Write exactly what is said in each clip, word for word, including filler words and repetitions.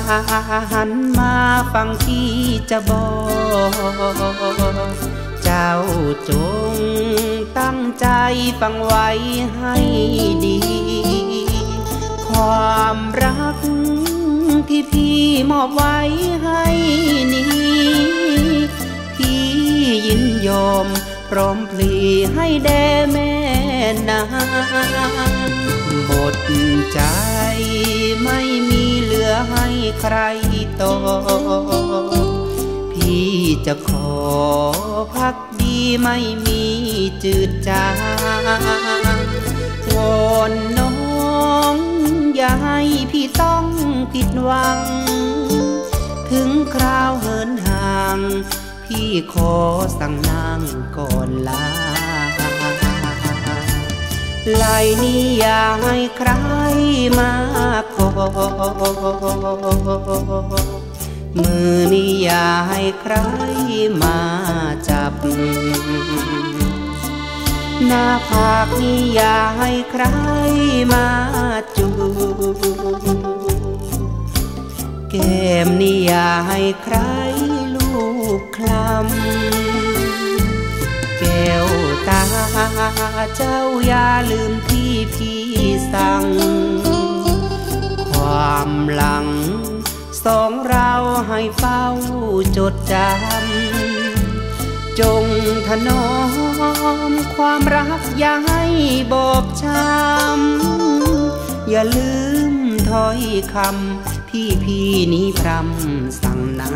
หันมาฟังที่จะบอกเจ้าจงตั้งใจฟังไว้ให้ดีความรักที่พี่มอบไว้ให้นี้พี่ยินยอมพร้อมพลีให้แด่แม่นางหมดใจไม่มีเหลือให้ใครต่อพี่จะขอพักดีไม่มีจืดจางวอนน้องอย่าให้พี่ต้องผิดหวังถึงคราวเหินห่างพี่ขอสั่งนางก่อนลาไหลนี้อย่าให้ใครมาขอมือนี้อย่าให้ใครมาจับหน้าผากนี้อย่าให้ใครมาจูบแก้มนี้อย่าให้ใครลูบคลำแก้วตาเจ้าอย่าลืมที่พี่สั่งความหลังสองเราให้เฝ้าจดจำจงถนอมความรักอย่าให้บอบช้ำอย่าลืมถ้อยคำที่พี่นี้พรำสั่งนา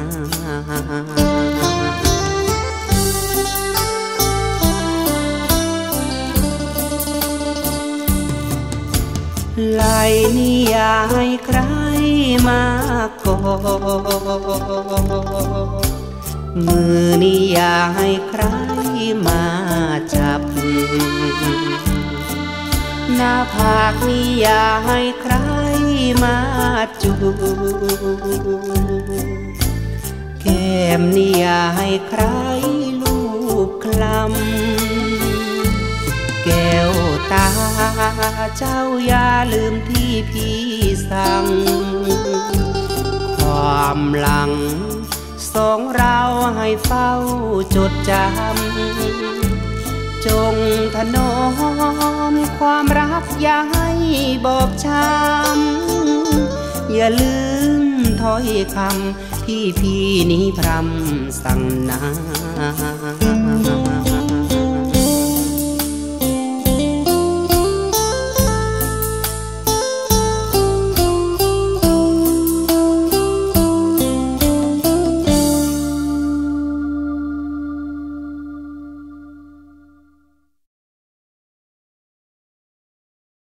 ไหลนี้อย่าให้ใครมากอดมือนี้อย่าให้ใครมาจับหน้าผากนี้อย่าให้ใครมาจูบแก้มนี้อย่าให้ใครลูบคลำแก้วตาเจ้าอย่าลืมที่พี่สั่งความหลังสองเราให้เฝ้าจดจำจงถนอมความรักอย่าให้บอบช้ำอย่าลืมถ้อยคำที่พี่นี้พรำสั่งนา